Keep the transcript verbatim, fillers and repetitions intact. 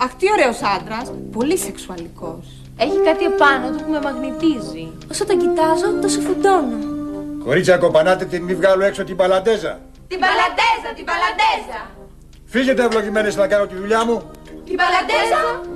Αχ, τι ωραίος άντρας. Πολύ σεξουαλικός. Έχει κάτι επάνω του που με μαγνητίζει. Όσο τον κοιτάζω, τόσο φουντώνω. Κορίτσια, κοπανάτε την, μη βγάλω έξω την παλαντέζα. Την παλαντέζα, την παλαντέζα. Φύγετε ευλογημένες να κάνω τη δουλειά μου. Την παλαντέζα.